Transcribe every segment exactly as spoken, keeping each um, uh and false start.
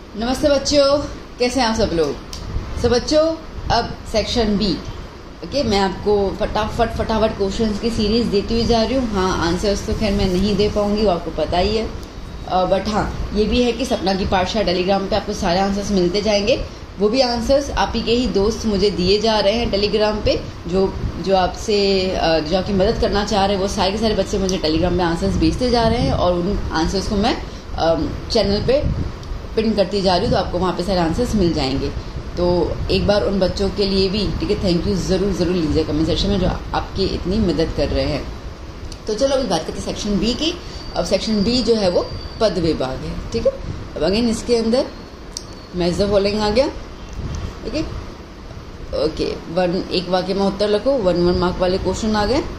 नमस्ते बच्चों, कैसे हैं आप सब लोग। सब बच्चों, अब सेक्शन बी। ओके, मैं आपको फटाफट फटाफट क्वेश्चंस की सीरीज देती हुई जा रही हूँ। हाँ, आंसर्स तो खैर मैं नहीं दे पाऊंगी, वो आपको पता ही है, बट हाँ ये भी है कि सपना की पाठशाला टेलीग्राम पे आपको सारे आंसर्स मिलते जाएंगे। वो भी आंसर्स आप ही के ही दोस्त मुझे दिए जा रहे हैं टेलीग्राम पे, जो जो आपसे जो आपकी मदद करना चाह रहे हैं, वो सारे के सारे बच्चे मुझे टेलीग्राम पे आंसर्स भेजते जा रहे हैं और उन आंसर्स को मैं चैनल पे पिन करती जा रही हूँ, तो आपको वहाँ पे सारे आंसर्स मिल जाएंगे। तो एक बार उन बच्चों के लिए भी ठीक है, थैंक यू ज़रूर ज़रूर लीजिए कमेंट सेक्शन में, जो आपकी इतनी मदद कर रहे हैं। तो चलो अभी बात करते हैं सेक्शन बी की। अब सेक्शन बी जो है वो पद विभाग है। ठीक है, अब अगेन इसके अंदर मैच द फॉलोइंग आ गया। ठीक है, ओके, वन एक वाक्य में उत्तर लिखो। वन वन मार्क वाले क्वेश्चन आ गए,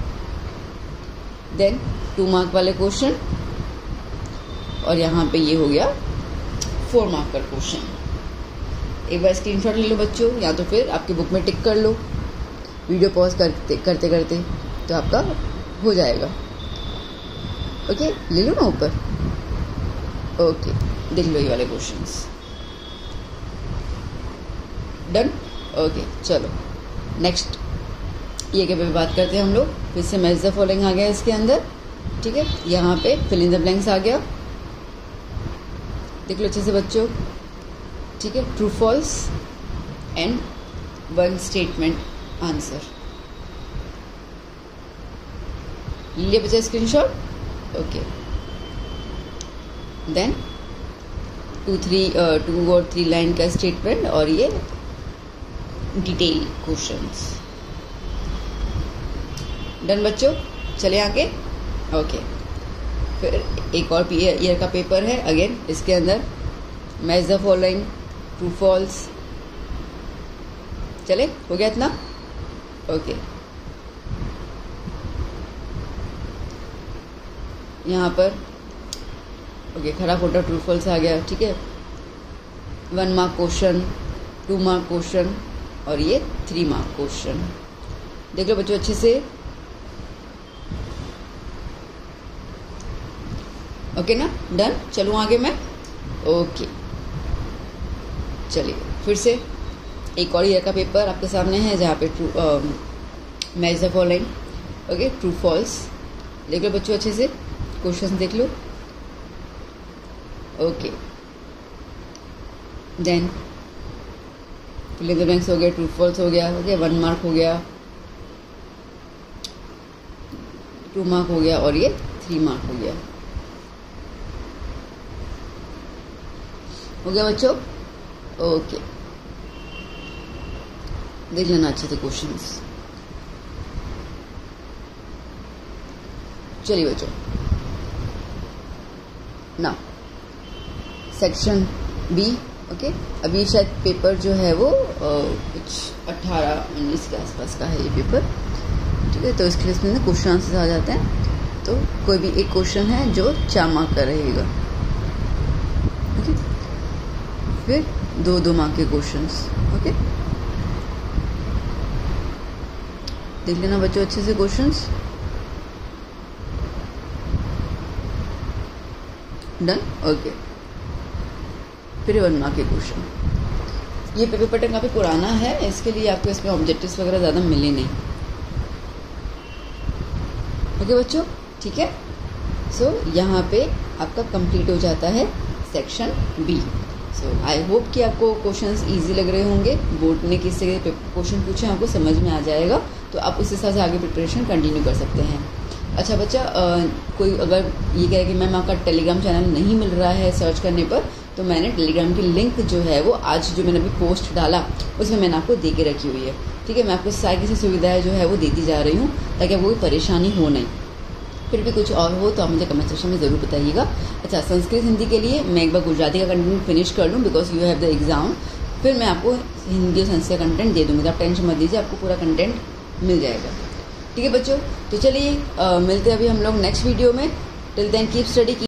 देन टू मार्क वाले क्वेश्चन, और यहाँ पे ये हो गया फोर मार्क का क्वेश्चन। एक बार स्क्रीनशॉट ले लो बच्चों, या तो फिर आपकी बुक में टिक कर लो, वीडियो पॉज करते करते करते तो आपका हो जाएगा। ओके, ले लो ना ऊपर। ओके, देख लो ये वाले क्वेश्चंस। डन। ओके, चलो नेक्स्ट ये के पे बात करते हैं हम लोग। फिर से मैच द फॉलोइंग आ गया इसके अंदर। ठीक है, यहाँ पे फिल इन द ब्लैंक्स आ गया, देख लो अच्छे से बच्चों। ठीक है, true false and one statement answer. लिए बच्चा screenshot. Okay, then two three two और थ्री लाइन का स्टेटमेंट, और ये डिटेल क्वेश्चंस। डन बच्चों, चले आगे। ओके, फिर एक और ईयर का पेपर है अगेन, इसके अंदर match the following, true false. चले, हो गया इतना। ओके, यहाँ पर ओके खरा खोटा ट्रू फॉल्स आ गया। ठीक है, one mark question, two mark question, और ये थ्री मार्क क्वेश्चन। देख लो बच्चों अच्छे से। ओके ना, डन। चलूँ आगे मैं। ओके, चलिए फिर से एक और ईयर का पेपर आपके सामने है, जहाँ पे true match the following, okay true false. देख लो बच्चों अच्छे से, क्वेश्चन देख लो। Okay, then fill in the blanks हो गया, ट्रू फॉल्स हो गया। ओके, वन मार्क हो गया, टू मार्क हो गया, और ये थ्री मार्क हो गया। हो गया बच्चों। ओके, देख लेना अच्छे से क्वेश्चंस। चलिए बच्चों, ना सेक्शन बी। ओके, अभी शायद पेपर जो है वो आ, कुछ अट्ठारह उन्नीस के आसपास का है ये पेपर। ठीक है, तो इसके लिए क्वेश्चन आंसर्स आ जाते हैं। तो कोई भी एक क्वेश्चन है जो चार मार्क का रहेगा। ओके, फिर दो दो मार्क के क्वेश्चंस। ओके, देख लेना बच्चों अच्छे से क्वेश्चंस। डन। ओके, फिर वन मार्क के क्वेश्चन। ये पेपर पैटर्न काफ़ी पुराना है, इसके लिए आपको इसमें ऑब्जेक्टिव्स वगैरह ज़्यादा मिले नहीं। ओके बच्चों, ठीक है। सो so, यहाँ पे आपका कंप्लीट हो जाता है section B. So I hope कि आपको क्वेश्चंस इजी लग रहे होंगे। बोर्ड ने किस तरह के क्वेश्चन पूछे आपको समझ में आ जाएगा, तो आप उस हिसाब से आगे प्रिपरेशन कंटिन्यू कर सकते हैं। अच्छा बच्चा, आ, कोई अगर ये कहे कि मैम आपका टेलीग्राम चैनल नहीं मिल रहा है सर्च करने पर, तो मैंने टेलीग्राम की लिंक जो है वो आज जो मैंने अभी पोस्ट डाला उसमें मैंने आपको दे के रखी हुई है। ठीक है, मैं आपको सारी किसी सुविधाएं जो है वो देती जा रही हूँ, ताकि आपको कोई परेशानी हो नहीं। फिर भी कुछ और हो तो आप मुझे कमेंट सेक्शन में ज़रूर बताइएगा। अच्छा, संस्कृत हिंदी के लिए मैं एक बार गुजराती का कंटेंट फिनिश कर लूँ, because you have the exam. फिर मैं आपको हिंदी और संस्कृत का कंटेंट दे दूँगी, आप टेंशन मत दीजिए, आपको पूरा कंटेंट मिल जाएगा। ठीक है बच्चों, तो चलिए मिलते हैं अभी हम लोग नेक्स्ट वीडियो में। Till then keep study.